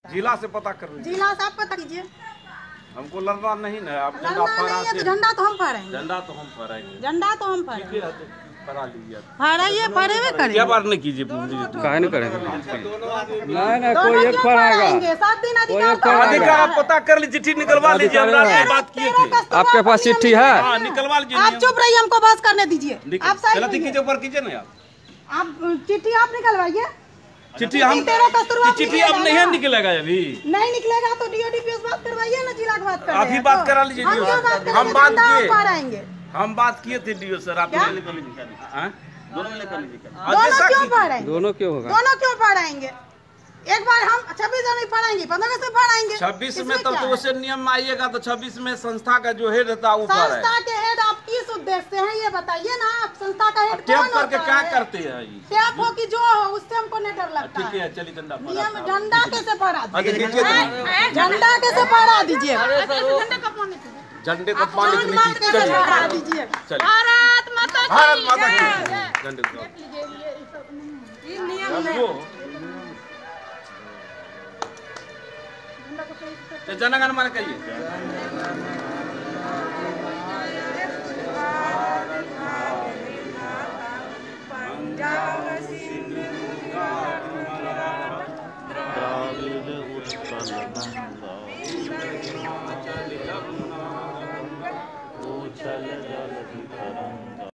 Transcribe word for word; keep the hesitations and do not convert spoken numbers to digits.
जिला से पता कर लीजिए। जिला से आप पता कीजिए। हमको लड़ना नहीं है। आप लड़ना नहीं है तो झंडा तो हम फहराएंगे। झंडा तो हम फहराएंगे। झंडा तो हम फहराएंगे। फहरा लीजिए। फहराइए, फहरेबे करेंगे। क्या बात नहीं कीजिए। काहे नहीं करेंगे? नहीं नहीं, कोई एक फहराएगा। सात दिन अधिकार अधिकार आप पता कर लीजिए। चिट्ठी निकलवा लीजिए। हम रात बात किए थे। आपके पास चिट्ठी है? हाँ, निकलवा लीजिए। आप चुप रहिए, हमको बस करने दीजिए। आप सही कीजिए, ऊपर कीजिए ना आप। आप चिट्ठी आप निकलवाइए। चिट्ठी हम चिट्ठी अब नहीं निकलेगा। अभी नहीं निकलेगा तो डीओ डीपीओ से बात करवाइए ना। जिला की बात कर अभी बात करा लीजिए। हम बात किए हम बात किए थे डीओ सर। आप निकल लीजिए। दोनों निकल लीजिए। दोनों क्यों पढ़ाएंगे? दोनों क्यों होगा? दोनों क्यों पढ़ाएंगे? एक बार हम छब्बीस जनवरी पढ़ाएंगे, पंद्रह से पढ़ाएंगे। छब्बीस में तब तो उसे नियम आइएगा तो छब्बीस में संस्था का जो हेड रहता है संस्था के हेड आप किस उद्देश्य से हैं ये बताइए ना। आप संस्था का हेड कौन करके क्या करते हैं? टैप हो कि जो हो उससे हमको नहीं डर लगता। ठीक है, चलिए झंडा नियम झंडा कैसे पढ़ा दीजिए? दीजिए। झंडा कैसे पढ़ा दीजिए? झंडे को पानी की नीचे कैसे पढ़ा दीजिए? भारत माता भारत माता की झंडे को जनगण मन कहिए।